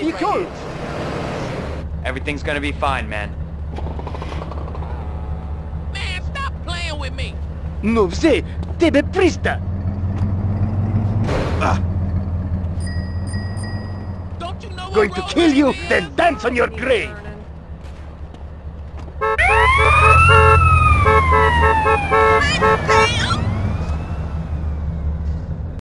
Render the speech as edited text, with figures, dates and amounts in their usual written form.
It hurts. Everything's gonna be fine, man. Man, stop playing with me! No sé, tebe prista. Don't you know Going what to road kill you, rage is? then dance on your grave. I'm